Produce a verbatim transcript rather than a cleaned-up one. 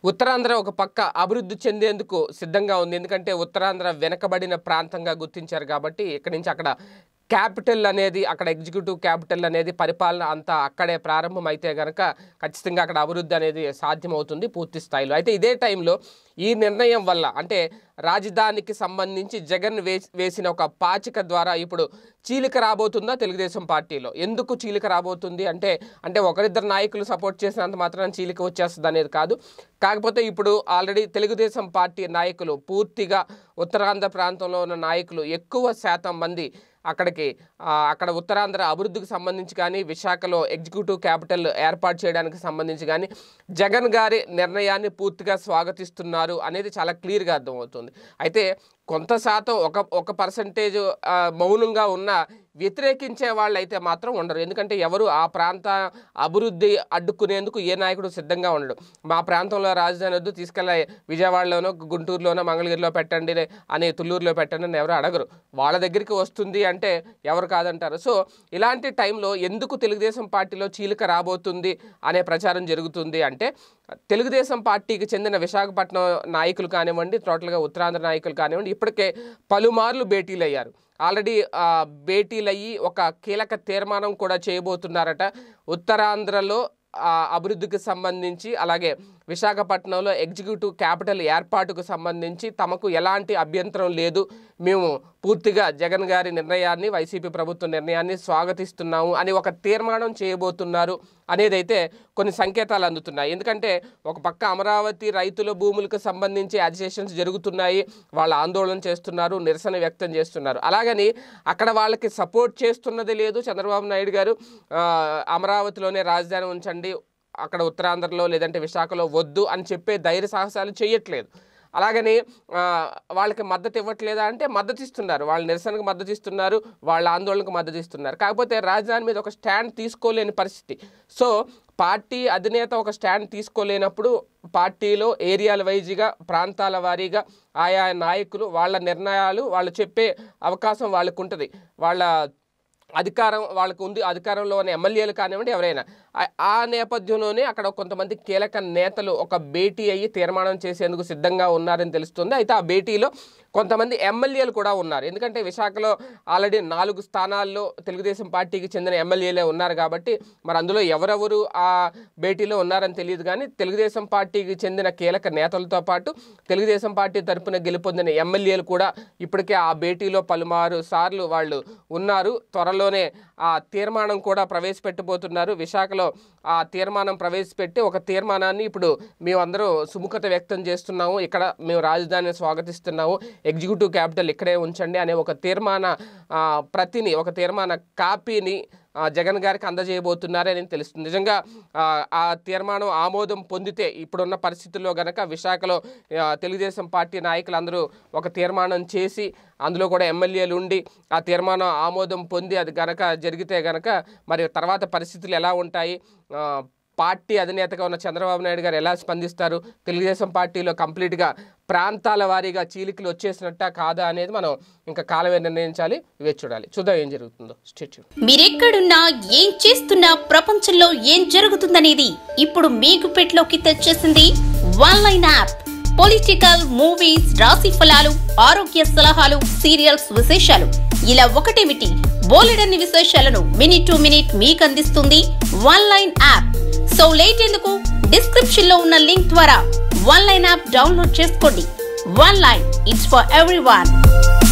ఉత్తరాంధ్ర ఒక పక్క అభివృద్ధి చెందేందుకు సిద్ధంగా ఉంది. ఎందుకంటే ఉత్తరాంధ్ర వెనకబడిన ప్రాంతంగా గుర్తించారు కాబట్టి ఇక్కడి నుంచి అక్కడ క్యాపిటల్ అనేది అక్కడ ఎగ్జిక్యూటివ్ క్యాపిటల్ అనేది పరిపాలన అంతా అక్కడే ప్రారంభం అయితే కనుక ఖచ్చితంగా అక్కడ అభివృద్ధి అనేది సాధ్యమవుతుంది పూర్తి స్థాయిలో. అయితే ఇదే టైంలో ఈ నిర్ణయం వల్ల అంటే రాజధానికి సంబంధించి జగన్ వేసిన ఒక పాచిక ద్వారా ఇప్పుడు చీలిక రాబోతుందా తెలుగుదేశం పార్టీలో? ఎందుకు చీలిక రాబోతుంది అంటే అంటే ఒకరిద్దరు నాయకులు సపోర్ట్ చేసినంత మాత్రం చీలిక వచ్చేస్తుంది అనేది కాదు. కాకపోతే ఇప్పుడు ఆల్రెడీ తెలుగుదేశం పార్టీ నాయకులు పూర్తిగా ఉత్తరాంధ్ర ప్రాంతంలో ఉన్న నాయకులు ఎక్కువ శాతం మంది అక్కడికి అక్కడ ఉత్తరాంధ్ర అభివృద్ధికి సంబంధించి కానీ విశాఖలో ఎగ్జిక్యూటివ్ క్యాపిటల్ ఏర్పాటు చేయడానికి సంబంధించి కానీ జగన్ గారి నిర్ణయాన్ని పూర్తిగా స్వాగతిస్తున్నారు అనేది చాలా క్లియర్గా అర్థమవుతుంది. అయితే కొంత శాతం ఒక ఒక పర్సంటేజ్ మౌనంగా ఉన్న వ్యతిరేకించే వాళ్ళు అయితే మాత్రం ఉండరు. ఎందుకంటే ఎవరు ఆ ప్రాంత అభివృద్ధి అడ్డుకునేందుకు ఏ నాయకుడు సిద్ధంగా ఉండడు. మా ప్రాంతంలో రాజధాని వద్దు, తీసుకెళ్ళి విజయవాడలోనో గుంటూరులోనో మంగళగిరిలో పెట్టండి అని తుళ్ళూరులో పెట్టండి అని ఎవరు అడగరు. వాళ్ళ దగ్గరికి వస్తుంది అంటే ఎవరు కాదంటారు. సో ఇలాంటి టైంలో ఎందుకు తెలుగుదేశం పార్టీలో చీలిక రాబోతుంది అనే ప్రచారం జరుగుతుంది అంటే తెలుగుదేశం పార్టీకి చెందిన విశాఖపట్నం నాయకులు కానివ్వండి, టోటల్గా ఉత్తరాంధ్ర నాయకులు కానివ్వండి ఇప్పటికే పలుమార్లు భేటీలు అయ్యారు. ఆల్రెడీ భేటీలు అయ్యి ఒక కీలక తీర్మానం కూడా చేయబోతున్నారట. ఉత్తరాంధ్రలో అభివృద్ధికి సంబంధించి అలాగే విశాఖపట్నంలో ఎగ్జిక్యూటివ్ క్యాపిటల్ ఏర్పాటుకు సంబంధించి తమకు ఎలాంటి అభ్యంతరం లేదు, మేము పూర్తిగా జగన్ గారి నిర్ణయాన్ని వైసీపీ ప్రభుత్వ నిర్ణయాన్ని స్వాగతిస్తున్నాము అని ఒక తీర్మానం చేయబోతున్నారు అనేదైతే కొన్ని సంకేతాలు అందుతున్నాయి. ఎందుకంటే ఒక పక్క అమరావతి రైతుల భూములకు సంబంధించి అజిటేషన్స్ జరుగుతున్నాయి, వాళ్ళు ఆందోళన చేస్తున్నారు, నిరసన వ్యక్తం చేస్తున్నారు. అలాగని అక్కడ వాళ్ళకి సపోర్ట్ చేస్తున్నది లేదు. చంద్రబాబు నాయుడు గారు అమరావతిలోనే రాజధాని ఉంచండి, అక్కడ ఉత్తరాంధ్రలో లేదంటే విశాఖలో వద్దు అని చెప్పే ధైర్య సాహసాలు చేయట్లేదు. అలాగని వాళ్ళకి మద్దతు ఇవ్వట్లేదా అంటే మద్దతు ఇస్తున్నారు, వాళ్ళ నిరసనకు మద్దతు ఇస్తున్నారు, వాళ్ళ ఆందోళనకు మద్దతు ఇస్తున్నారు. కాకపోతే రాజధాని మీద ఒక స్టాండ్ తీసుకోలేని పరిస్థితి. సో పార్టీ అధినేత ఒక స్టాండ్ తీసుకోలేనప్పుడు పార్టీలో ఏరియాల వైజ్గా ప్రాంతాల వారీగా ఆయా నాయకులు వాళ్ళ నిర్ణయాలు వాళ్ళు చెప్పే అవకాశం వాళ్ళకు ఉంటుంది. వాళ్ళ అధికారం వాళ్ళకు ఉంది, అధికారంలో ఉన్న ఎమ్మెల్యేలు కానివ్వండి ఎవరైనా. ఆ నేపథ్యంలోనే అక్కడ కొంతమంది కీలక నేతలు ఒక భేటీ అయ్యి తీర్మానం చేసేందుకు సిద్ధంగా ఉన్నారని తెలుస్తుంది. అయితే ఆ భేటీలో కొంతమంది ఎమ్మెల్యేలు కూడా ఉన్నారు. ఎందుకంటే విశాఖలో ఆల్రెడీ నాలుగు స్థానాల్లో తెలుగుదేశం పార్టీకి చెందిన ఎమ్మెల్యేలే ఉన్నారు కాబట్టి మరి అందులో ఎవరెవరు ఆ భేటీలో ఉన్నారని తెలియదు. కానీ తెలుగుదేశం పార్టీకి చెందిన కీలక నేతలతో పాటు తెలుగుదేశం పార్టీ తరఫున గెలుపొందిన ఎమ్మెల్యేలు కూడా ఇప్పటికే ఆ భేటీలో పలుమారు సార్లు వాళ్ళు ఉన్నారు. త్వరలోనే ఆ తీర్మానం కూడా ప్రవేశపెట్టబోతున్నారు. విశాఖలో ఆ తీర్మానం ప్రవేశపెట్టి ఒక తీర్మానాన్ని ఇప్పుడు మేమందరూ సుముఖత వ్యక్తం చేస్తున్నాము, ఇక్కడ మేము రాజధానిని స్వాగతిస్తున్నాము, ఎగ్జిక్యూటివ్ క్యాపిటల్ ఇక్కడే ఉంచండి అనే ఒక తీర్మాన ప్రతిని ఒక తీర్మాన కాపీని జగన్ గారికి అందజేయబోతున్నారని తెలుస్తుంది. నిజంగా ఆ తీర్మానం ఆమోదం పొందితే ఇప్పుడున్న పరిస్థితుల్లో గనక విశాఖలో తెలుగుదేశం పార్టీ నాయకులందరూ ఒక తీర్మానం చేసి అందులో కూడా ఎమ్మెల్యేలు ఉండి ఆ తీర్మానం ఆమోదం పొంది అది గనక జరిగితే గనక మరి తర్వాత పరిస్థితులు ఎలా ఉంటాయి, పార్టీ అధినేతగా ఉన్న చంద్రబాబు నాయుడు గారు ఎలా స్పందిస్తారు, తెలుగుదేశం పార్టీలో కంప్లీట్గా ప్రాంతాల వారీగా చీలికలు వచ్చేసినట్టా కాదా అనేది మనం ఇంకా కాలమే నిర్ణయించాలి, వేచి చూడాలి. చూద్దాం ఏం జరుగుతుందో. స్టేట్ మీరెక్కడున్నా ఏం చేస్తున్నా ప్రపంచంలో ఏం జరుగుతుందనేది ఇప్పుడు మీకు పెట్లోకి తెచ్చేసింది one line app. Political, movies, రాశి ఫలాలు, ఆరోగ్య సలహాలు, సీరియల్స్ విశేషాలు ఇలా ఒకటేమిటి బోలెడన్ని విశేషాలను మినిట్ టు మినిట్ మీకు అందిస్తుంది one line app. So late ఎందుకు, డిస్క్రిప్షన్ లో ఉన్న లింక్ ద్వారా వన్ లైన్ యాప్ డౌన్లోడ్ చేసుకోండి. One line, it's for everyone.